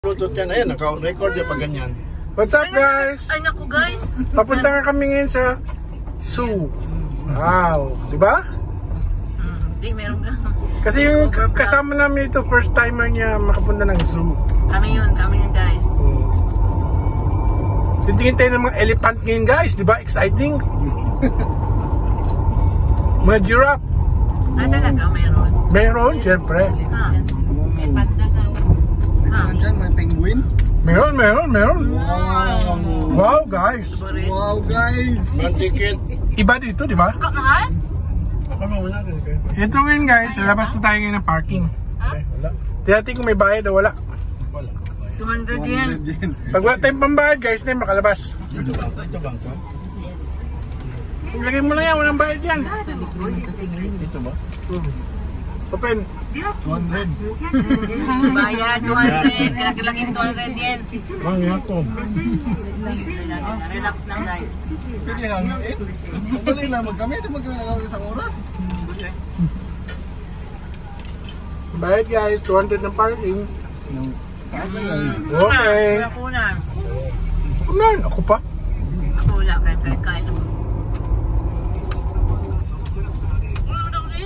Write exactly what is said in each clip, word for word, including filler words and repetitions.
Bluetooth yan. Ayan, naka-record yung pag ganyan. What's up, guys? Ay, naku, guys. Papunta nga kami ngayon sa zoo. Wow. Diba? Hindi, hmm, meron ka. Kasi yung kasama namin ito, first timer niya makapunta ng zoo. Kami yun, kami yun, guys. Hmm. Titingin tayo ng mga elephant ngayon, guys. Diba? Exciting. Mga giraffe. Ah, talaga, meron. Meron, syempre. Ha? May panda ka. Ha? Diyan, may penguin. Meron, meron, meron. Wow. Wow, guys. Wow, guys. Mantikit. Iba dito, diba? Ikaw, mahal? Ako muna rin kayo. Ito ngayon, guys. Labas na tayo ngayon ng parking. Okay, wala. Tinating kung may bayad o wala. Wala. two hundred yen. Pag wala tayong pambayad, guys, na makalabas. Ito bang? Ito bang ka? Ilagay mo na yan, walang bayad yan. Ito ba? Open. two hundred. Bayad, two hundred. Kinagilagin two hundred yen. Bang ako. Relax lang, guys. Pwede lang eh. Madali lang magkamit. Magkagawa ng isang oras. Bayad, guys. two hundred ng parking. Hmm. Okay. Wala kunan. Kunan, ako pa. Ako wala, kahit kahit kain ako. Wala daw siya.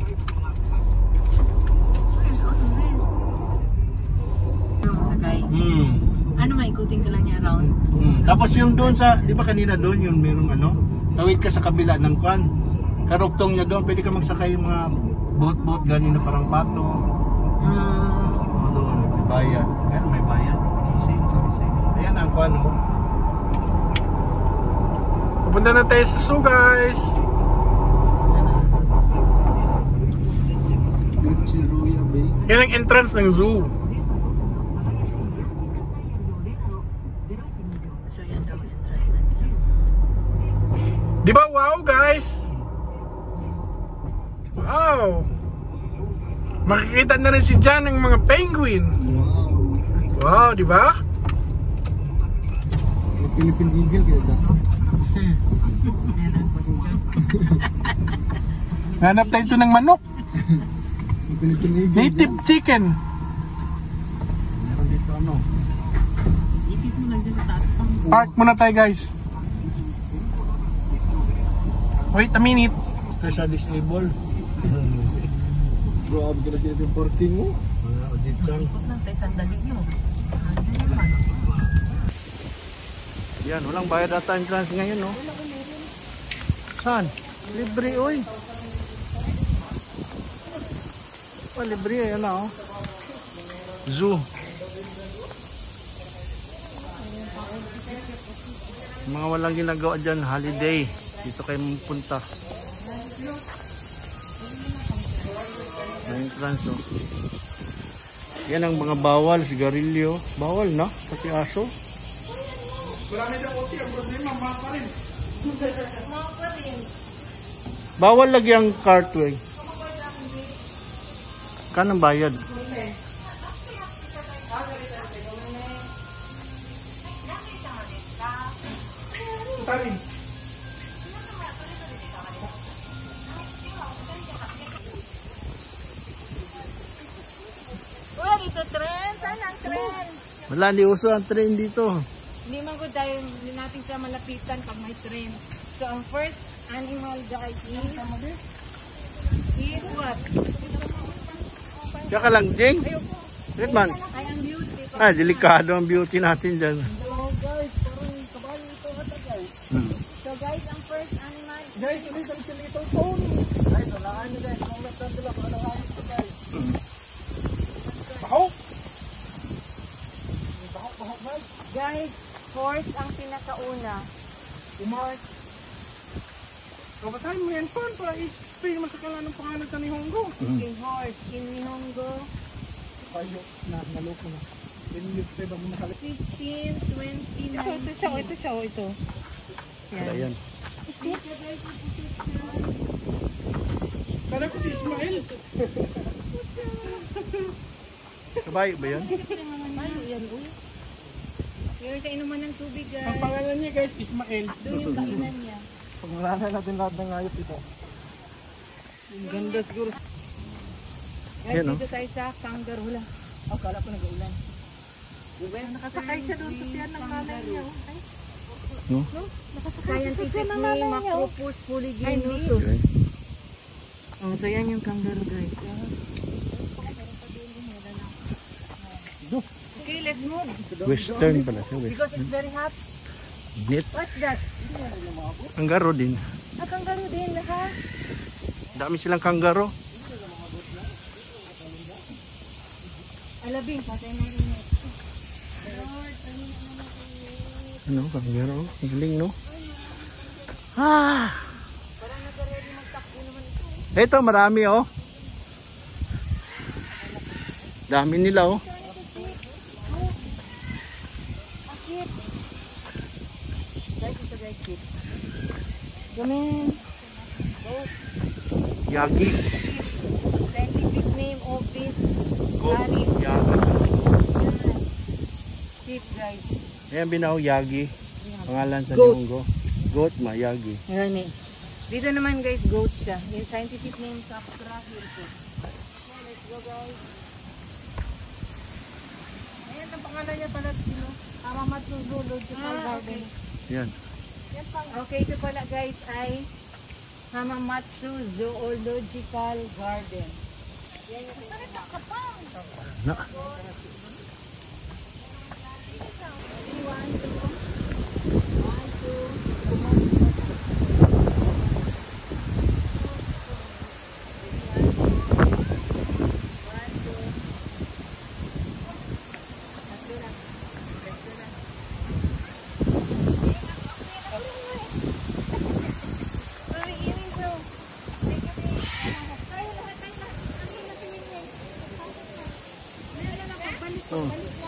Ano masakay? Hmm. Ano, maikutin ka lang niya around? Hmm. Tapos yung doon sa, di ba kanina doon yung merong ano, tawid ka sa kabila ng kwan. Karuktong niya doon, pwede ka magsakay yung mga boat-boat ganin na parang pato. Hmm. O doon, may bayad. Ayan, may bayad. Easy, sabi sa'yo. Ayan ang kwan, oh. Pupunta na tayo sa zoo, guys. Yan ang entrance ng zoo. So yan daw entrance ng zoo. Di ba wow, guys? Wow. Makikita na rin si Jan ng mga penguin. Wow, di ba? Philippine Eagle kaya dyan. Hanap tayo ito ng manok. Philippine Eagle. Native chicken. Meron dito ano. Ipit mo lang dyan sa taas pang. Park muna tayo, guys. Wait a minute. Kasi disable. Bro, abig na siya yung parking mo. Wala o dito. Ikot lang tayo sandali nyo. Yan, walang bayad ata entrance ngayon, no? Saan? Libre, oy. Oh, libre, ayan na, oh. Zoo. Mga walang ginagawa dyan, holiday. Dito kayo mapunta. Entrance, oh. Yan ang mga bawal, sigarilyo. Bawal na, pati aso. Bawal lagi ang cartway. Kanang bayad. Uy, dito tren. Saan ang tren? Wala, di uso ang train dito. Hindi man ko dahil hindi natin siya malapitan pag may tren. So, ang first animal guide is... is what? Kaya ka lang, Jing. Wait man. Ay, ang beauty. Ah, delikado ang beauty natin dyan. Oh, guys, parang kabalo ito ata, guys. Hmm. So, guys, ang first animal... Guys, ito yung si Little Tony. Guys, walaan nyo guys. Kung natan sila, walaan nyo guys. Bahok! Bahok, bahok guys. Guys, horse ang pinakauna. Horse. Kapatayin mo yan, pan, para i-spray naman sa kala ng pangalan sa Nihongo. Okay, horse. In Nihongo, Payo, na, naloko na. Then yung spray bago makalip. fifteen, twenty, Ito, ito siya, ito siya, ito. Ayan. Kala ko si Ismael. Kabayo ba yan? Ay, yan, uy. Meron siya inuman ng tubig, Ang guys. pangalan niya, guys, Ismael. Doon yung kainan niya. Pag malalay natin lahat ng ayot ito. Ang ganda siguro. Guys, Yan, no? dito tayo sa Kangaroo. Akala ko nag-uulan. Nakasakay siya doon sa tiyan ng nanay niya. Ay, No? scientific name, Macropus polygenus. Okay. Oh, so yan yung kangaroo, guys. Okay, let's move. Western pala siya. Because it's very hot. Net. What's that? Kanggaro din. Ah, kangaroo din, ha? Dami silang kanggaro. Alabing, patay na rin. Ano, kanggaro? Ang galing, no? Ah! Ito, marami, oh. Dami nila, oh. Gamin. Yagi. Scientific name of this Goat. Aris. Yagi. Sheep, guys. Ayan, binaw, Yagi. Pangalan sa Goat. Nyonggo. Goat, ma, Yagi. Yan eh. Dito naman, guys, goat siya. Yung scientific name sa Apsara here po. Let's go, guys. Ayan, ang pangalan niya pala, sino? Hamamatsu Zoological Garden. Yan. Okay, ito pala, guys, ay Hamamatsu Zoological Garden. Yan yung Na. Oh.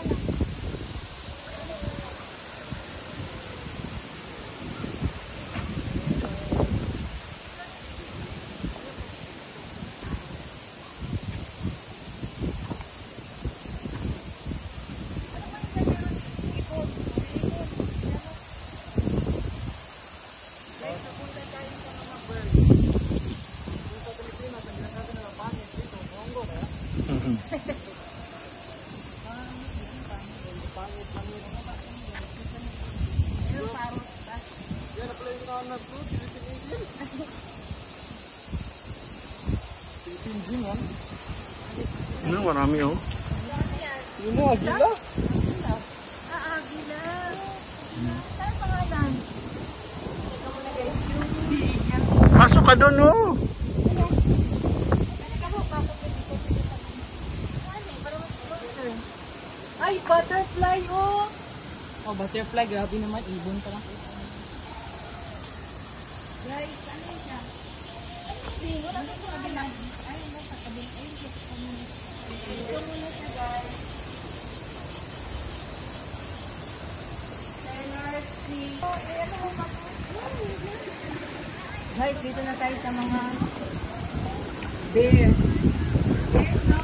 Ano, marami, oh. Yun o, agila? Ah, agila. Saan pangalan? Pasok ka doon, oh. Ay, butterfly, oh. Oh, butterfly, grabe naman, ibon pa lang. Guys, ano siya? Ay, wala na sa kabila. Ay, wala sa kabila. Ay, wala sa kabila. Ito muna siya, guys. Guys, dito na tayo sa mga bear. Bear, no?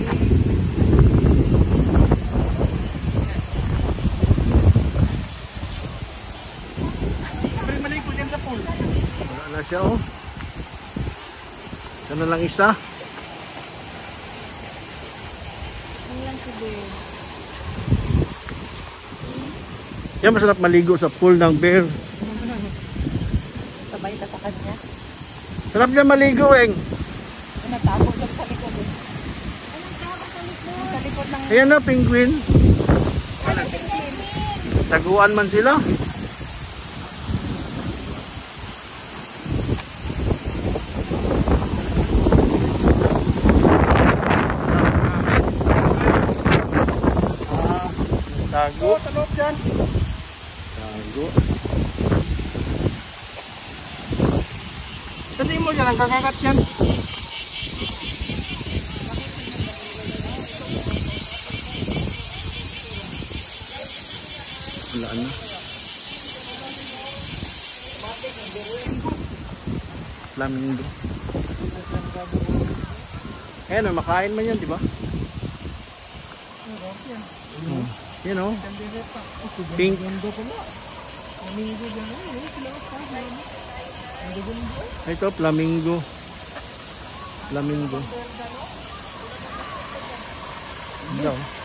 Wala na siya, oh. Ito na lang isa. Ano lang si bear? Yan, masarap maligo sa pool ng bear. Sabay tatakas niya. Sarap niya maligo, eh. Ay, natapo siya sa likod eh. Ay, natapo sa likod. Sa likod ng... Ayan na, penguin. Ay, penguin. Taguan man sila. Tago. Talop dyan. Tago. Kasi mo dyan, ang kakakat yan. Wala na. Flamingo. Ayan, makain man yan, di ba? Hmm. You know, pink. Ito, flamingo. Flamingo. Ito.